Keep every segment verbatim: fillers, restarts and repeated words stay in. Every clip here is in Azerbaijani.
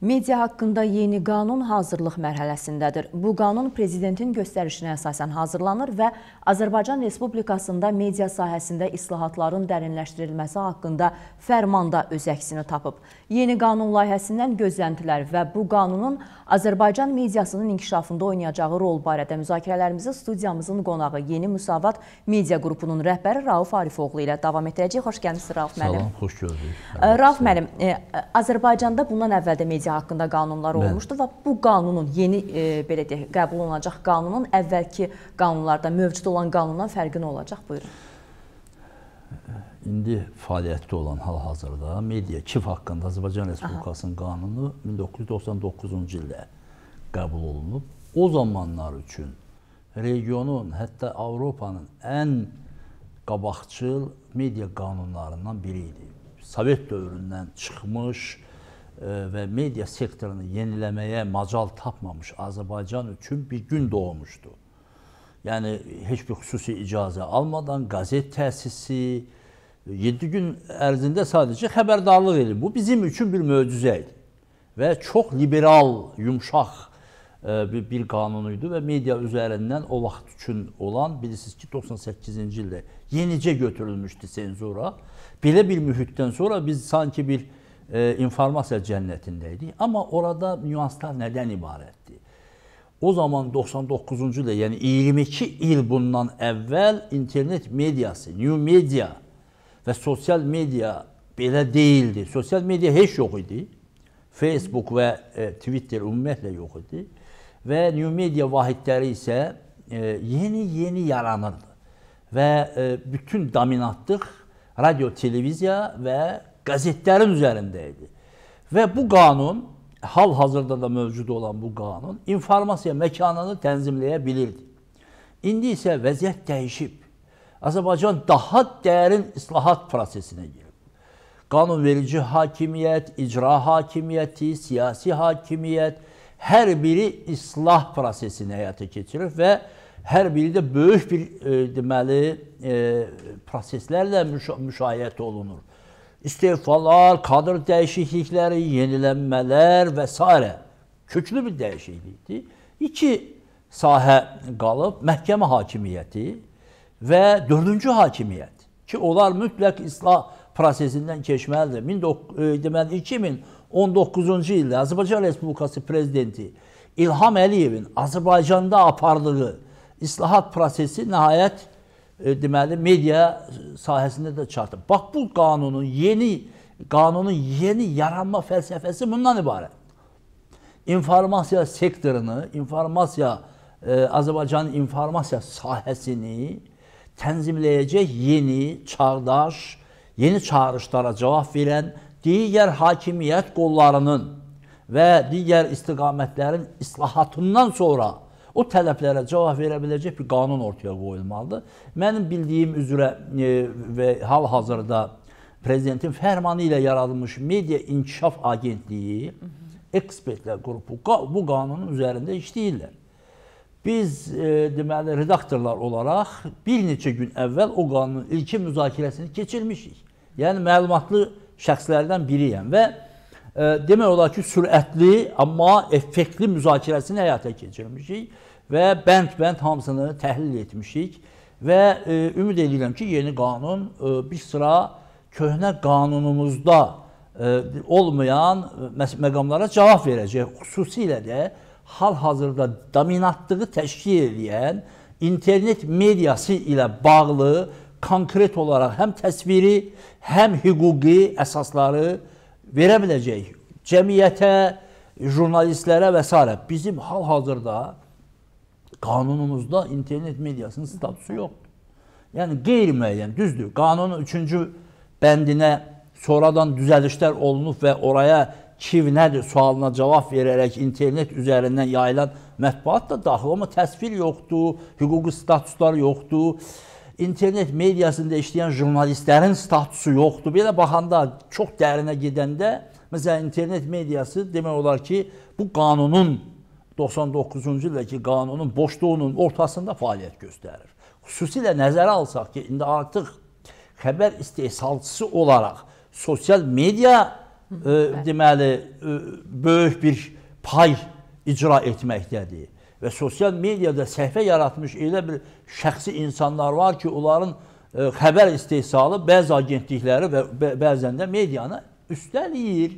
Media haqqında yeni qanun hazırlıq mərhələsindədir. Bu qanun prezidentin göstərişinə əsasən hazırlanır və Azərbaycan Respublikasında media sahəsində islahatların dərinləşdirilməsi haqqında fərmanda öz əksini tapıb. Yeni qanun layihəsindən gözləntilər və bu qanunun Azərbaycan mediasının inkişafında oynayacağı rol barədə müzakirələrimizi studiyamızın qonağı Yeni Müsavat Media qrupunun rəhbəri Rauf Arifoğlu ilə davam etdirəcək. Xoş gəlmişsiniz Rauf müəllim. Salam, xoş gördük. Rauf müəllim, Azərbaycanda bundan əvvəl də media haqqında qanunlar olmuşdu və bu qanunun yeni e, belə deyək, qəbul olunacaq qanunun əvvəlki qanunlarda mövcud olan qanundan fərqi nə olacaq? Buyurun. İndi fəaliyyətdə olan hal-hazırda media çip haqqında Azərbaycan Respublikasının qanunu min doqquz yüz doxsan doqquzuncu ildə qəbul olunub. O zamanlar üçün regionun, hətta Avropanın ən qabaqcıl media qanunlarından biri idi. Sovet dövründən çıxmış və media sektorunu yeniləməyə macal tapmamış Azərbaycan üçün bir gün doğmuşdu. Yəni, heç bir xüsusi icazə almadan qazet təsisi yeddi gün ərzində sadəcə xəbərdarlıq edir. Bu bizim üçün bir möcüzə idi və çox liberal, yumşaq bir, bir qanun idi və media üzərindən o vaxt üçün olan, bilirsiniz ki, doxsan səkkizinci ildə yenicə götürülmüşdü senzura. Belə bir mühitdən sonra biz sanki bir e, informasiya cənnətindəydik. Amma orada nüanslar nədən ibarətdir? O zaman doxsan doqquzuncu ildə, yəni iyirmi iki il bundan əvvəl internet mediası, new media və sosial media belə deyildi. Sosial media heç yox idi. Facebook və e, Twitter ümumiyyətlə yox idi. Və new media vahidləri isə yeni-yeni e, yaranırdı. Və e, bütün dominatlıq radio, televiziya və qəzetlərin üzərində idi. Və bu qanun, hal-hazırda da mövcud olan bu qanun, informasiya məkanını tənzimləyə bilirdi. İndi isə vəziyyət dəyişib. Azərbaycan daha dərin islahat prosesinə girib. Qanunverici hakimiyyət, icra hakimiyyəti, siyasi hakimiyyət, hər biri islah prosesini həyata keçirir və hər biri də böyük bir e, deməli e, proseslərlə müşa müşahidə olunur. İstefalar, kadr dəyişiklikləri, yenilənmələr və s. köklü bir dəyişiklikdir. İki sahə qalıb, məhkəmə hakimiyyəti və dördüncü hakimiyyət ki, onlar mütləq islah prosesindən keçməlidir. iki min on doqquzuncu ildə Azərbaycan Respublikası Prezidenti İlham Əliyevin Azərbaycanda apardığı islahat prosesi nəhayət e, deməli media sahəsində də çatıb. Bax bu qanunun yeni qanunun yeni yaranma fəlsəfəsi bundan ibarət. İnformasiya sektorunu, informasiya e, Azərbaycanın informasiya sahəsini tənzimləyəcək yeni, çağdaş, yeni çağırışlara cavab verən digər hakimiyyət qollarının və digər istiqamətlərin islahatından sonra o tələblərə cavab verə biləcək bir qanun ortaya qoyulmalıdır. Mənim bildiyim üzrə e, və hal-hazırda prezidentin fərmanı ilə yaradılmış Media İnkişaf Agentliyi, ekspertlər qrupu bu qanunun üzərində işləyirlər. Biz e, deməli redaktorlar olaraq bir neçə gün əvvəl o qanunun ilkin müzakirəsini keçirmişik. Yəni məlumatlı şəxslərdən biriyəm və e, demək olar ki, sürətli, amma effektli müzakirəsini həyata keçirmişik və bənd-bənd hamısını təhlil etmişik və e, ümid edirəm ki, yeni qanun e, bir sıra köhnə qanunumuzda e, olmayan məqamlara cavab verəcək. Xüsusilə də hal-hazırda dominantlığı təşkil edən internet mediası ilə bağlı konkret olaraq həm təsviri, həm hüquqi əsasları verə biləcək cəmiyyətə, jurnalistlərə və s. Bizim hal-hazırda qanunumuzda internet mediasının statusu yoxdur. Yəni qeyri-müəyyən, düzdür. Qanunun üçüncü bəndinə sonradan düzəlişlər olunub və oraya Kiv nədir sualına cavab verərək internet üzərindən yayılan mətbuat da daxil, amma təsvir yoxdur, hüquqi statuslar yoxdur. İnternet mediasında işləyən jurnalistlərin statusu yoxdur. Belə baxanda, çox dərinə gedəndə, məsələn, internet mediası demək olar ki, bu qanunun doxsan doqquzuncu ildəki qanunun boşluğunun ortasında fəaliyyət göstərir. Xüsusilə nəzərə alsaq ki, indi artıq xəbər istehsalçısı olaraq sosial media e, deməli e, böyük bir pay icra etməkdədir. Və sosial mediada səhvə yaratmış elə bir şəxsi insanlar var ki, onların e, xəbər istehsalı bəzi agentlikləri və bəzən də medianı üstələyir.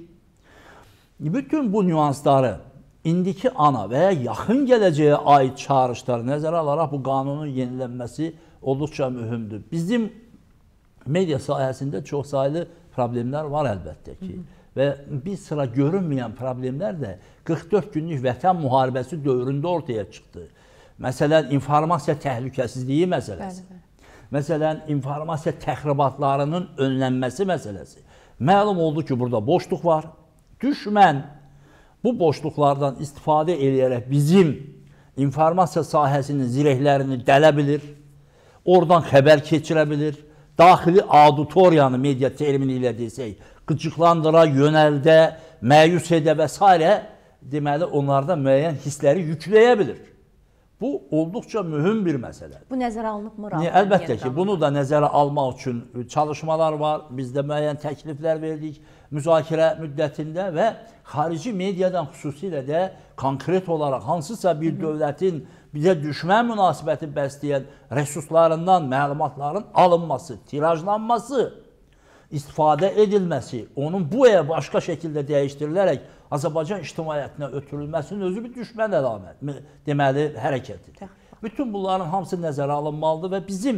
Bütün bu nüansları indiki ana və ya yaxın gələcəyə aid çağırışları nəzərə alaraq bu qanunun yenilənməsi olduqca mühümdür. Bizim media sahəsində çox saylı problemlər var əlbəttə ki. Hı -hı. Və bir sıra görünməyən problemlər də qırx dörd günlük vətən müharibəsi dövründə ortaya çıxdı. Məsələn, informasiya təhlükəsizliyi məsələsi. Bəli, bəli. Məsələn, informasiya təxribatlarının önlənməsi məsələsi. Məlum oldu ki, burada boşluq var. Düşmən bu boşluqlardan istifadə edərək bizim informasiya sahəsinin zirehlərini dələ bilir, oradan xəbər keçirə bilir, daxili auditoriyanı media termini ilə desək, qıcıqlandıra, yönəldə, məyus edə və s. deməli, onlarda müəyyən hissləri yükləyə bilir. Bu, olduqca mühüm bir məsələdir. Bu nəzərə alınıbmı? Əlbəttə ki, bunu da nəzərə almaq üçün çalışmalar var. Biz də müəyyən təkliflər verdik müzakirə müddətində və xarici mediadan xüsusilə də konkret olaraq hansısa bir dövlətin bizə düşmən münasibəti bəsləyən resurslarından məlumatların alınması, tirajlanması, istifadə edilməsi, onun bu ya başqa şəkildə dəyişdirilərək Azərbaycan ictimaiyyətinə ötürülməsinin özü bir düşmən əlamət, deməli, hərəkətidir. Bütün bunların hamısı nəzərə alınmalıdır və bizim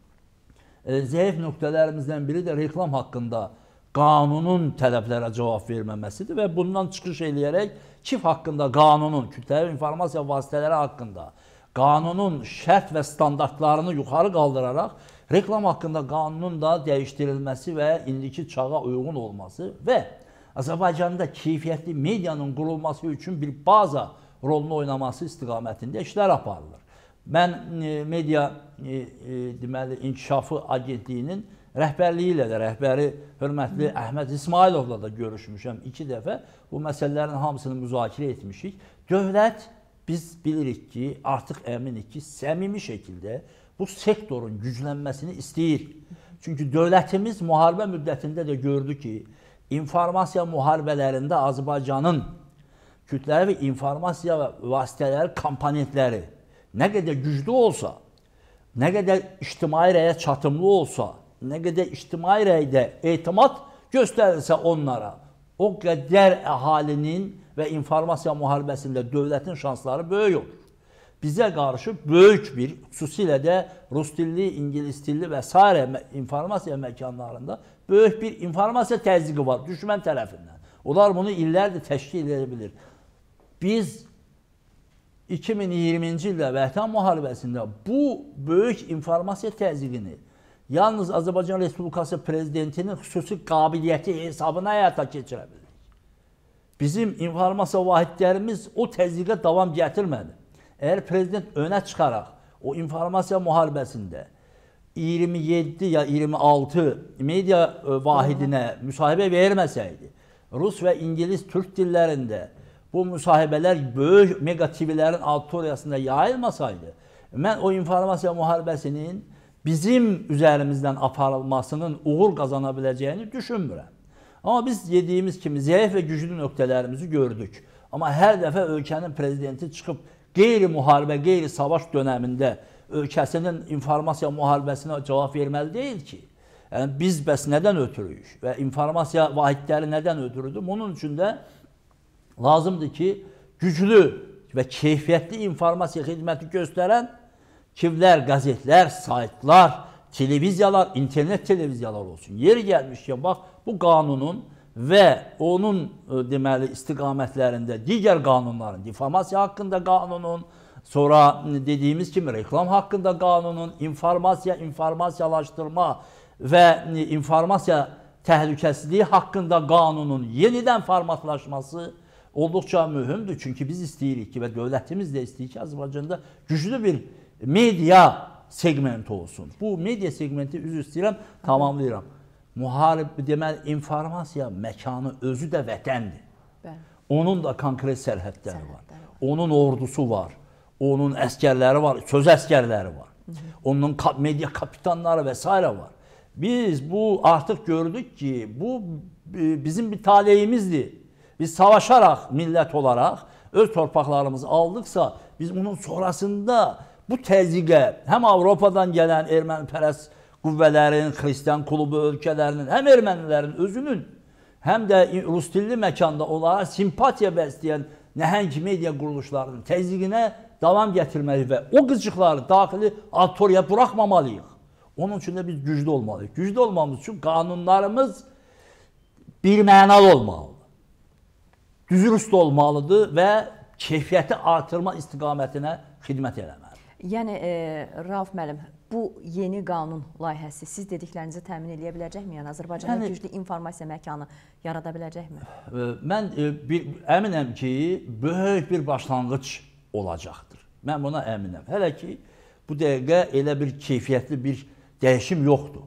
e, zəif nöqtələrimizdən biri də reklam haqqında qanunun tələblərə cavab verməməsidir və bundan çıxış eləyərək çip haqqında qanunun, kütləvi informasiya vasitələri haqqında qanunun şərt və standartlarını yuxarı qaldıraraq reklam haqqında qanunun da dəyişdirilməsi və indiki çağa uyğun olması və Azərbaycanda keyfiyyətli medianın qurulması üçün bir baza rolunu oynaması istiqamətində işlər aparılır. Mən e, media e, e, deməli, İnkişafı Agentliyinin rəhbərliyi ilə də, rəhbəri hörmətli Əhməd İsmailovla da görüşmüşəm iki dəfə. Bu məsələlərin hamısını müzakirə etmişik. Dövlət, biz bilirik ki, artıq əminik ki, səmimi şəkildə bu sektorun güclənməsini istəyir. Çünki dövlətimiz müharibə müddətində də gördü ki, informasiya müharibələrində Azərbaycanın kütləvi informasiya vasitələri, komponentləri nə qədər güclü olsa, nə qədər ictimai rəyə çatımlı olsa, nə qədər ictimai rəydə etimad göstərilsə onlara, o qədər əhalinin və informasiya müharibəsində dövlətin şansları böyük olur. Bizə qarşı böyük bir, xüsusilə də rus dilli, ingilis dilli və s. informasiya məkanlarında böyük bir informasiya təzyiqi var düşmən tərəfindən. Onlar bunu illərdir təşkil edə bilir. Biz iki min iyirminci ildə Vətən müharibəsində bu böyük informasiya təzyiqini yalnız Azərbaycan Respublikası Prezidentinin xüsusi qabiliyyəti hesabına həyata keçirə bilir. Bizim informasiya vahidlərimiz o təzyiqə davam gətirmədi. Əgər Prezident önə çıxaraq o informasiya müharibəsində iyirmi yeddi ya iyirmi altı media vahidinə müsahibə verməsəydi, Rus və İngilis, Türk dillərində bu müsahibələr böyük mega T V'lərin auditoriyasında yayılmasaydı, mən o informasiya müharibəsinin bizim üzərimizdən aparılmasının uğur qazana biləcəyini düşünmürəm. Amma biz yediyimiz kimi zəif və güclü nöqtələrimizi gördük. Amma hər dəfə ölkənin prezidenti çıxıb qeyri-müharibə, qeyri-savaş dönəmində ölkəsinin informasiya müharibəsinə cavab verməli deyil ki. Yəni, biz bəs nədən ötürüyük və informasiya vahidləri nədən ötürüdür? Bunun üçün də lazımdır ki, güclü və keyfiyyətli informasiya xidməti göstərən kivlər, qəzetlər, saytlar, televiziyalar, internet televiziyalar olsun. Yeri gəlmişkən, bax, bu qanunun və onun deməli istiqamətlərində digər qanunların, difamasiya haqqında qanunun, sonra dediyimiz kimi reklam haqqında qanunun, informasiya, informasiyalaşdırma və informasiya təhlükəsizliyi haqqında qanunun yenidən formatlaşması olduqca mühümdür. Çünki biz istəyirik ki və dövlətimiz də istəyir ki, Azərbaycanda güclü bir media segmenti olsun. Bu media segmenti, üzr istəyirəm, tamamlayıram. Müharib, deməli, informasiya məkanı özü də vətəndir. Bəli. Onun da konkret sərhədləri var. var. Onun ordusu var. Onun əskərləri var, söz əskərləri var. Hı -hı. Onun media kapitanları və s. var. Biz bu artıq gördük ki, bu bizim bir taleyimizdir. Biz savaşaraq millət olaraq öz torpaqlarımızı aldıqsa, biz onun sonrasında bu təzyiqə həm Avropadan gələn ermənipərəst qüvvələrin, xristian klubu ölkələrinin, həm ermənilərin özünün, həm də rus dilli məkanda onlara simpatiya bəsləyən nəhəng media quruluşlarının təzyiqinə davam gətirməli və o qıcıqları daxili auditoriyaya buraxmamalıyıq. Onun üçün də biz güclü olmalıyıq. Güclü olmamız üçün qanunlarımız birmənalı olmalıdır. Düzürüst olmalıdır və keyfiyyəti artırma istiqamətinə xidmət eləməlidir. Yəni, e, Rauf müəllim, bu yeni qanun layihəsi siz dediklərinizi təmin edə biləcəkmi? Yəni, Azərbaycanda yəni, güclü informasiya məkanı yarada biləcəkmi? E, mən e, bir, əminəm ki, böyük bir başlanğıc olacaqdır. Mən buna əminəm. Hələ ki, bu dəqiqə elə bir keyfiyyətli bir dəyişim yoxdur.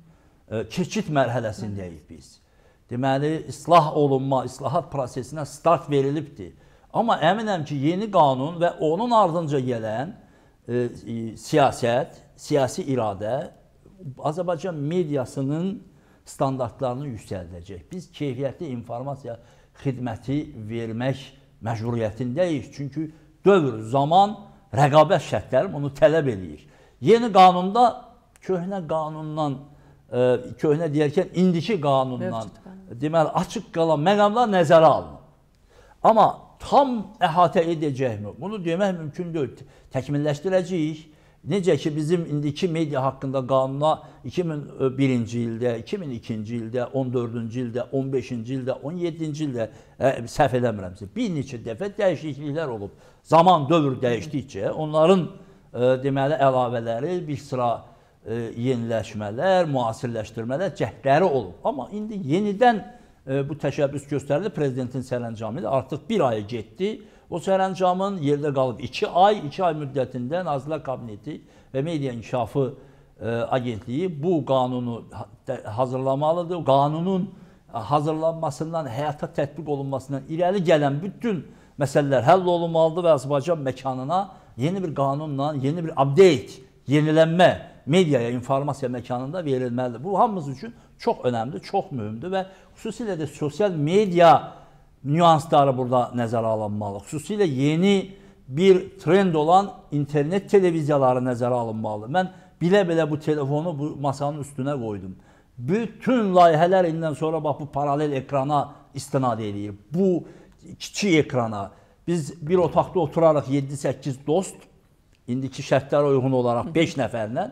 E, keçid mərhələsindəyik biz. Deməli, islah olunma, islahat prosesinə start verilibdir. Amma əminəm ki, yeni qanun və onun ardınca gələn e, e, siyasət, siyasi iradə Azərbaycan mediasının standartlarını yüksəldəcək. Biz keyfiyyətli informasiya xidməti vermək məcburiyyətindəyik. Çünki dövr, zaman, rəqabət şərtləri bunu tələb edir. Yeni qanunda köhnə qanundan, e, köhnə deyərkən indiki qanundan deməli, açıq qalan məqamlar nəzərə alınır. Amma tam əhatə edəcəkmi? Bunu demək mümkün deyil. Təkmilləşdirəcəyik. Necə ki, bizim indiki media haqqında qanuna iki min birinci ildə, iki min ikinci ildə, on dördüncü ildə, on beşinci ildə, on yeddinci ildə ə, səhv eləmirəmsə, bir neçə dəfə dəyişikliklər olub. Zaman, dövr dəyişdikcə onların ə, deməli, əlavələri, bir sıra ə, yeniləşmələr, müasirləşdirmələr, cəhdləri olub. Amma indi yenidən ə, bu təşəbbüs göstərildi prezidentin sərəncamı ilə. Artıq bir aya getdi. O sərəncamın yerdə qalıb iki ay, iki ay müddətində Nazirlər Kabineti və Media İnkişafı e, Agentliyi bu qanunu hazırlamalıdır. Qanunun hazırlanmasından, həyata tətbiq olunmasından irəli gələn bütün məsələlər həll olunmalıdır və Azərbaycan məkanına yeni bir qanunla, yeni bir update, yenilənmə mediaya, informasiya məkanında verilməlidir. Bu, hamımız üçün çox önəmlidir, çox mühümdür və xüsusilə də sosial media nüansları burada nəzərə alınmalı. Xüsusilə yeni bir trend olan internet televiziyaları nəzərə alınmalı. Mən bilə-bilə bu telefonu bu masanın üstünə qoydum. Bütün layihələr indən sonra bax, bu paralel ekrana istinad edir. Bu kiçik ekrana. Biz bir otaqda oturarıq yeddi səkkiz dost, indiki şərtlərə uyğun olaraq beş nəfərlə.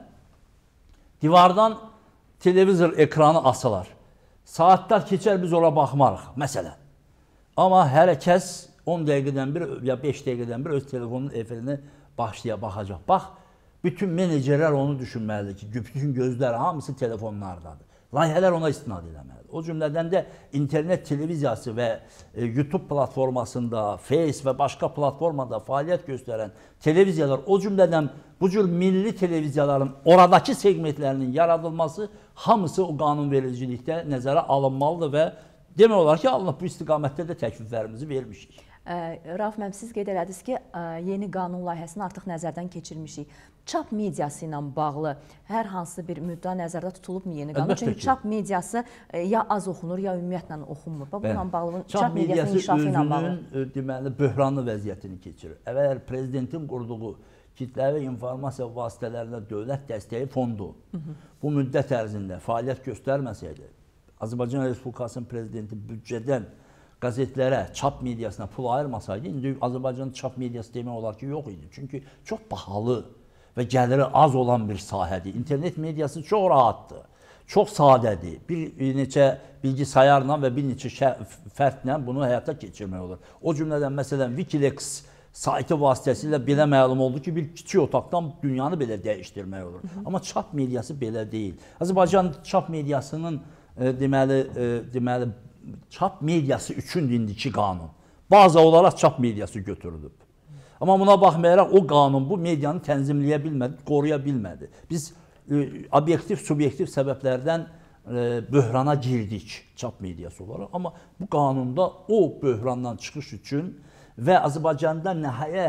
Divardan televizor ekranı asılar. Saatlar keçər, biz ora baxmarıq, məsələn. Amma hər kəs on dəqiqədən bir ya beş dəqiqədən bir öz telefonun efirini başlaya baxacaq. Bax, bütün menecerlər onu düşünməlidir ki, bütün gözlər hamısı telefonlardadır. Layihələr ona istinad eləməlidir. O cümlədən də internet televiziyası və e, YouTube platformasında, Face və başqa platformada fəaliyyət göstərən televiziyalar, o cümlədən bu cür milli televiziyaların oradakı segmentlərinin yaradılması hamısı o qanunvericilikdə nəzərə alınmalıdır və demək olar ki, Allah bu istiqamətdə də təkliflərimizi vermişik. Rauf müəllim, siz qeyd elədiniz ki, yeni qanun layihəsini artıq nəzərdən keçirmişik. Çap mediası ilə bağlı hər hansı bir müddəa nəzərdə tutulubmu yeni qanun? Çünki çap mediası ya az oxunur, ya ümumiyyətlə oxunmur. Bununla bağlı, çap mediasının inkişafı ilə bağlı. Çap mediası özünün deməli, böhranlı vəziyyətini keçirir. Əvvəl prezidentin qurduğu kütləvi informasiya vasitələrində dövlət dəstəyi fondu bu müddət ərzində fəaliyyət göstərməsəydi, Azərbaycan Respublikasının prezidenti büdcədən qəzetlərə, çap mediasına pul ayırmasaydı, indi Azərbaycanın çap mediası demək olar ki, yox idi. Çünki çox bahalı və gəliri az olan bir sahədir. İnternet mediası çox rahatdır, çox sadədir. Bir neçə bilgisayarla və bir neçə fərdlə bunu həyata keçirmək olur. O cümlədən, məsələn, Wikileaks saytı vasitəsilə belə məlum oldu ki, bir kiçik otaqdan dünyanı belə dəyişdirmək olur. Hı -hı. Amma çap mediası belə deyil. Azərbaycan çap mediasının e, deməli, e, deməli, çap mediası üçün indiki qanun. Baza olaraq çap mediası götürülüb. Amma buna baxmayaraq o qanun bu medianı tənzimləyə bilmədi, qoruya bilmədi. Biz e, obyektiv, subyektiv səbəblərdən e, böhrana girdik çap mediası olaraq. Amma bu qanunda o böhrandan çıxış üçün və Azərbaycanda nəhayət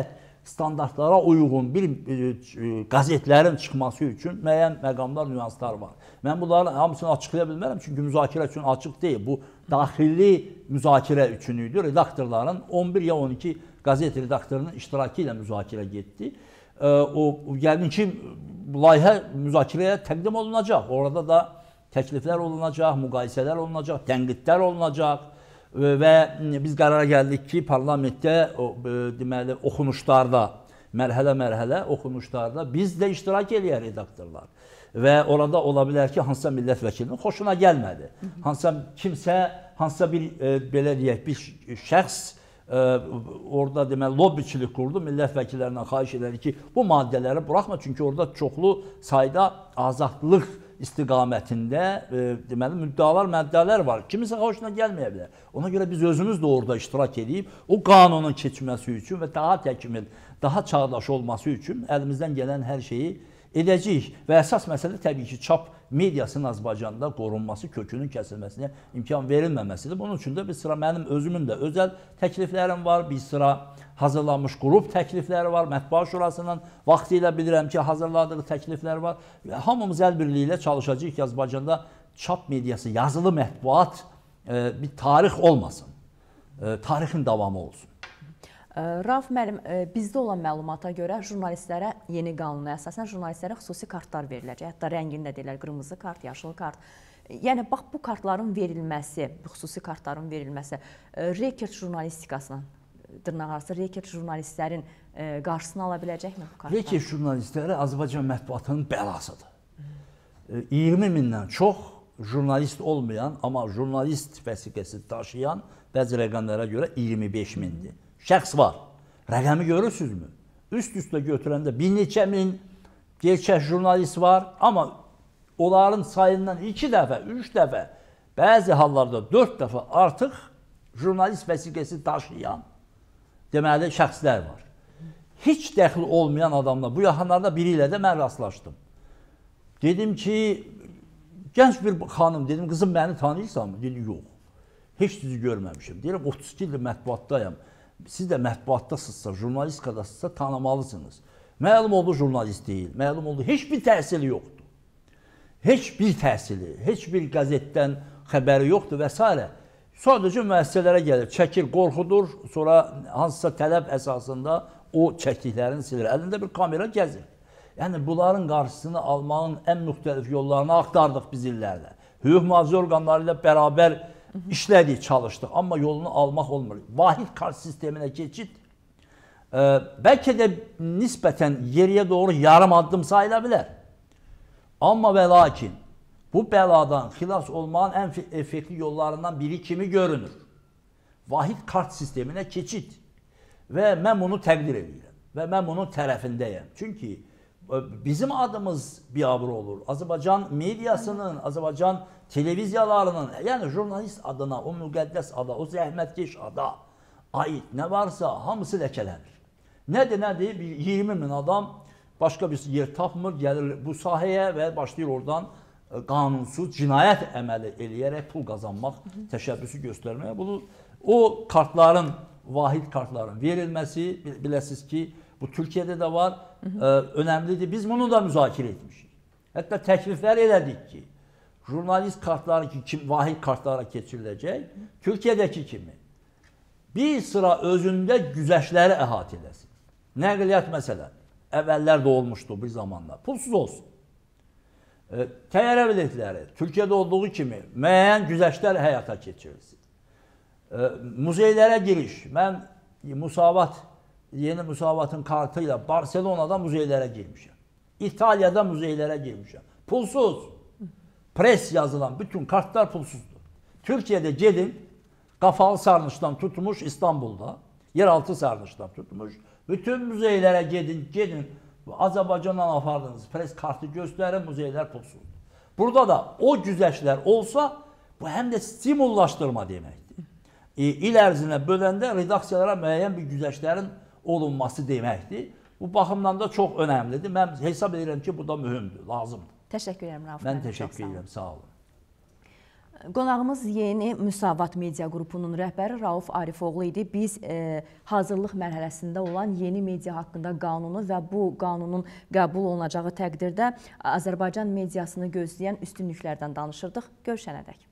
standartlara uyğun bir e, qəzetlərin çıxması üçün müəyyən məqamlar, nüanslar var. Mən bunların hamısını açıqlaya bilmərəm, çünki müzakirə üçün açıq deyil. Bu daxili müzakirə üçün idi. Redaktorların on bir ya on iki qəzet redaktorunun iştirakı ilə müzakirə getdi. O, yəni ki, layihə müzakirəyə təqdim olunacaq. Orada da təkliflər olunacaq, müqayisələr olunacaq, tənqidlər olunacaq və biz qərara gəldik ki, parlamentdə deməli, oxunuşlarda, mərhələ-mərhələ oxunuşlarda biz də iştirak eləyər redaktorlar. Və orada ola bilər ki, hansısa millət vəkilinin xoşuna gəlmədi. Hansısa kimsə, hansısa bir, belə deyək, bir şəxs orada deməli lobbiçilik qurdu, millət vəkillərindən xahiş edər ki, bu maddələri buraxma, çünki orada çoxlu sayda azadlıq istiqamətində deməli müddəalar, məddələr var. Kimisə xoşuna gəlməyə bilər. Ona görə biz özümüz də orada iştirak edib, o qanunun keçməsi üçün və daha təkmil, daha çağdaş olması üçün əlimizdən gələn hər şeyi edəcəyik. Və əsas məsələ təbii ki, çap mediasının Azərbaycanda qorunması, kökünün kəsilməsinə imkan verilməməsidir. Bunun üçün də bir sıra mənim özümün də özəl təkliflərim var, bir sıra hazırlanmış qrup təklifləri var. Mətbuat Şurasının vaxtı ilə bilirəm ki, hazırladığı təkliflər var. Və hamımız əl birliyi ilə çalışacağıq ki, Azərbaycanda çap mediası, yazılı mətbuat bir tarix olmasın, tarixin davamı olsun. Rauf müəllim, bizdə olan məlumata görə jurnalistlərə yeni qanuna əsasən jurnalistlərə xüsusi kartlar veriləcək. Hətta rəngini də deyirlər, qırmızı kart, yaşıl kart. Yəni, bax, bu kartların verilməsi, bu xüsusi kartların verilməsi rekert jurnalistikasının, dırnaq arası rekert jurnalistlərin qarşısını ala biləcəkmi bu kartlar? Rekert jurnalistləri Azərbaycan mətbuatının bəlasıdır. iyirmi mindən çox jurnalist olmayan, amma jurnalist vəsiqəsi daşıyan bəzi rəqəmlərə görə iyirmi beş mindir. Şəxs var. Rəqəmi görürsünüzmü? Üst-üstə götürəndə bir neçə min gerçək jurnalist var, amma onların sayından iki dəfə, üç dəfə, bəzi hallarda dörd dəfə artıq jurnalist vəsiqəsi daşıyan deməli şəxslər var. Heç dəxli olmayan adamlar. Bu yaxınlarda biri ilə də mən rastlaşdım. Dedim ki, gənc bir xanım, dedim, qızım məni tanıyırsanmı? Dedi, yox. Heç sizi görməmişim. Deyirəm, otuz iki ildir mətbuatdayım. Siz də mətbuatdasınızsa, jurnalistikadasınızsa tanımalısınız. Məlum oldu jurnalist deyil, məlum oldu heç bir təhsili yoxdur. Heç bir təhsili, heç bir qəzetdən xəbəri yoxdur və s. Sadəcə müəssisələrə gəlir, çəkir, qorxudur, sonra hansısa tələb əsasında o çəkdiklərini silir. Əlində bir kamera gəzir. Yəni, bunların qarşısını almağın ən müxtəlif yollarını axtardıq biz illərlə. Hüquq mühafizə orqanları ilə bərabər işlədik, çalışdıq, amma yolunu almaq olmur. Vahid kart sisteminə keçid, e, bəlkə də nisbətən geriyə doğru yarım addım sayıla bilər. Amma və lakin, bu bəladan xilas olmağın ən effektiv yollarından biri kimi görünür. Vahid kart sisteminə keçid. Və mən bunu təqdir edirəm və mən bunun tərəfindəyəm. Çünki bizim adımız biabır olur. Azərbaycan mediasının, Azərbaycan televiziyalarının, yəni jurnalist adına, o müqəddəs ada, o zəhmətkeş ada ait nə varsa hamısı ləkələnir. Nədir, nədir? Bir iyirmi min adam başqa bir yer tapmır, gəlir bu sahəyə və başlayır oradan qanunsuz cinayət əməli eləyərək pul qazanmaq təşəbbüsü göstərməyə. Bunu, o kartların, vahid kartların verilməsi, biləsiniz ki, bu Türkiyədə də var, hı -hı. Ə, önəmlidir. Biz bunu da müzakirə etmişik. Hətta təkliflər elədik ki, jurnalist kartları ki, kim, vahid kartlara keçiriləcək, Türkiyədəki kimi bir sıra özündə güzəştləri əhatə eləsin. Nəqliyyat məsələn, əvvəllər də olmuşdu bir zamanlar, pulsuz olsun. E, təyyarə biletləri, Türkiyədə olduğu kimi müəyyən güzəştlər həyata keçirilsin. E, muzeylərə giriş, mən Musavat, yeni Musavatın kartı ilə Barcelona'da muzeylərə girmişəm. İtalya'da muzeylərə girmişəm. Pulsuz. Pres yazılan bütün kartlar pulsuzdur. Türkiye'de gedin, Qafalı Sarnıçdan tutmuş İstanbul'da, yeraltı Sarnıçdan tutmuş, bütün müzeylere gedin, gedin, Azərbaycandan apardığınız pres kartı göstərin, muzeylər pulsuzdur. Burada da o güzəştlər olsa, bu həm də stimullaşdırma deməkdir. E, il ərzinə böləndə redaksiyalara müəyyən bir güzəştlərin olunması deməkdir. Bu baxımdan da çox önəmlidir. Mən hesab edirəm ki, bu da mühümdür, lazımdır. Təşəkkür edirəm, Rauf. Mən təşəkkür edirəm, sağ olun. Qonağımız Yeni Müsavat Media qrupunun rəhbəri Rauf Arifoğlu idi. Biz e, hazırlıq mərhələsində olan yeni media haqqında qanunu və bu qanunun qəbul olunacağı təqdirdə Azərbaycan mediasını gözləyən üstünlüklərdən danışırdıq. Görüşənədək.